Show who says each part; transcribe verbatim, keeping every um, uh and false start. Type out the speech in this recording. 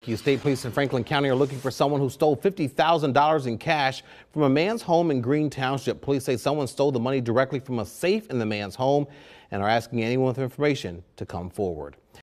Speaker 1: you. State police in Franklin County are looking for someone who stole fifty thousand dollars in cash from a man's home in Green Township. Police say someone stole the money directly from a safe in the man's home and are asking anyone with information to come forward.